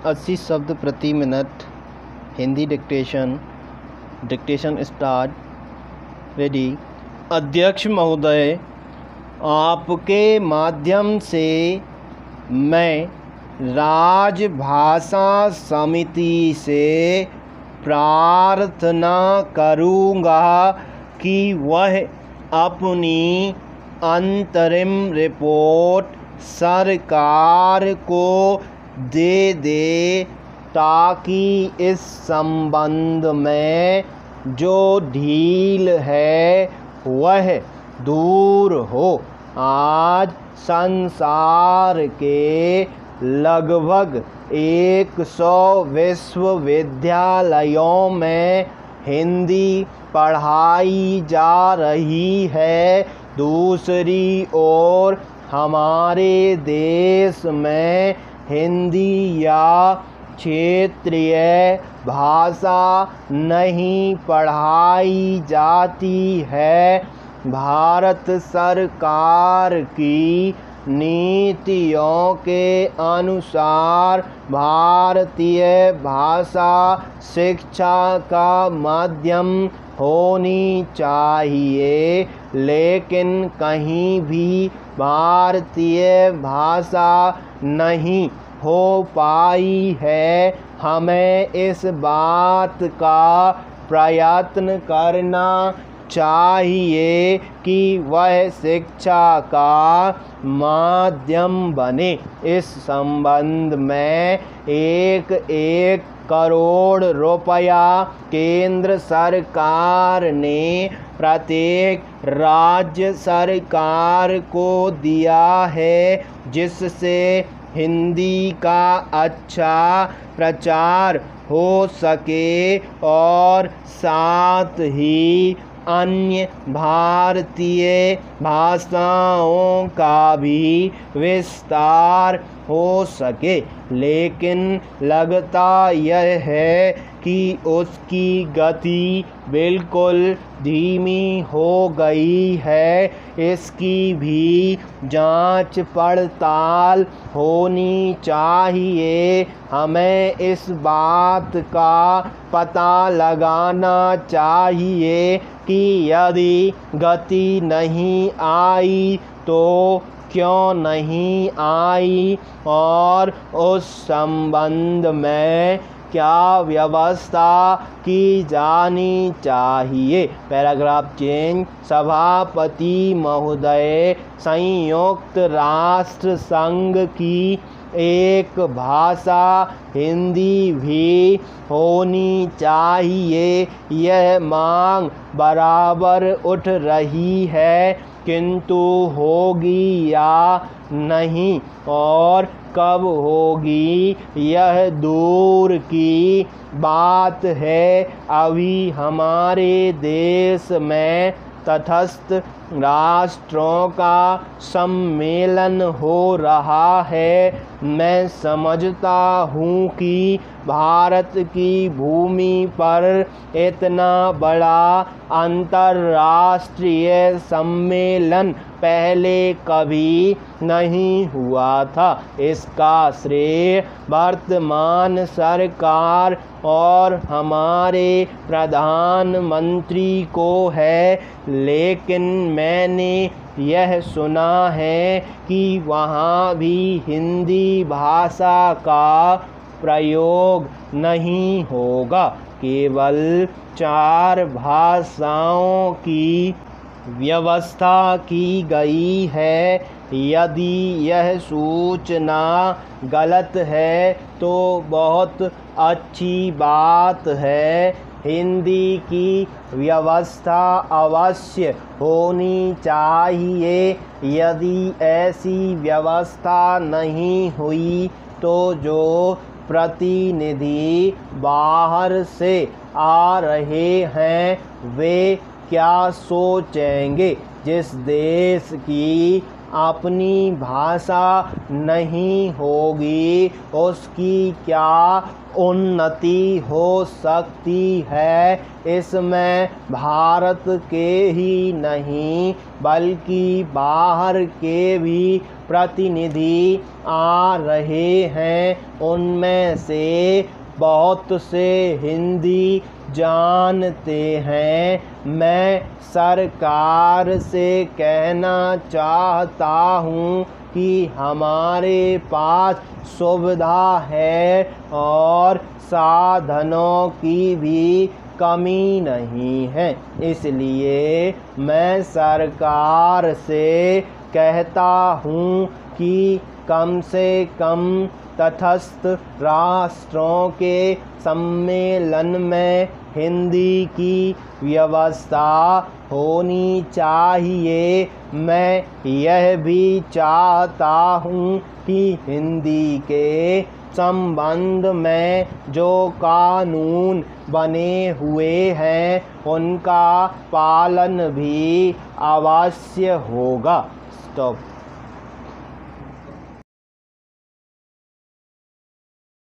80 शब्द प्रति मिनट। Hindi dictation start. रेडी। अध्यक्ष महोदय, आपके माध्यम से मैं राजभाषा समिति से प्रार्थना करूँगा कि वह अपनी अंतरिम रिपोर्ट सरकार को दे दे, ताकि इस संबंध में जो ढील है वह दूर हो। आज संसार के लगभग 100 विश्वविद्यालयों में हिंदी पढ़ाई जा रही है। दूसरी ओर हमारे देश में हिंदी या क्षेत्रीय भाषा नहीं पढ़ाई जाती है। भारत सरकार की नीतियों के अनुसार भारतीय भाषा शिक्षा का माध्यम होनी चाहिए, लेकिन कहीं भी भारतीय भाषा नहीं हो पाई है। हमें इस बात का प्रयत्न करना चाहिए कि वह शिक्षा का माध्यम बने। इस संबंध में 1 करोड़ रुपया केंद्र सरकार ने प्रत्येक राज्य सरकार को दिया है, जिससे हिंदी का अच्छा प्रचार हो सके और साथ ही अन्य भारतीय भाषाओं का भी विस्तार हो सके। लेकिन लगता यह है कि उसकी गति बिल्कुल धीमी हो गई है। इसकी भी जांच पड़ताल होनी चाहिए। हमें इस बात का पता लगाना चाहिए कि यदि गति नहीं आई तो क्यों नहीं आई और उस संबंध में क्या व्यवस्था की जानी चाहिए। Paragraph change. सभापति महोदय, संयुक्त राष्ट्र संघ की एक भाषा हिंदी भी होनी चाहिए। यह मांग बराबर उठ रही है, किंतु होगी या नहीं और कब होगी यह दूर की बात है। अभी हमारे देश में तटस्थ राष्ट्रों का सम्मेलन हो रहा है। मैं समझता हूँ कि भारत की भूमि पर इतना बड़ा अंतर्राष्ट्रीय सम्मेलन पहले कभी नहीं हुआ था। इसका श्रेय वर्तमान सरकार और हमारे प्रधानमंत्री को है, लेकिन मैंने यह सुना है कि वहाँ भी हिंदी भाषा का प्रयोग नहीं होगा। केवल 4 भाषाओं की व्यवस्था की गई है। यदि यह सूचना गलत है तो बहुत अच्छी बात है। हिंदी की व्यवस्था अवश्य होनी चाहिए। यदि ऐसी व्यवस्था नहीं हुई तो जो प्रतिनिधि बाहर से आ रहे हैं वे क्या सोचेंगे। जिस देश की अपनी भाषा नहीं होगी उसकी क्या उन्नति हो सकती है। इसमें भारत के ही नहीं बल्कि बाहर के भी प्रतिनिधि आ रहे हैं। उनमें से बहुत से हिंदी जानते हैं। मैं सरकार से कहना चाहता हूँ कि हमारे पास सुविधा है और साधनों की भी कमी नहीं है। इसलिए मैं सरकार से कहता हूँ कि कम से कम तटस्थ राष्ट्रों के सम्मेलन में हिंदी की व्यवस्था होनी चाहिए। मैं यह भी चाहता हूँ कि हिंदी के संबंध में जो कानून बने हुए हैं उनका पालन भी अवश्य होगा। स्टॉप।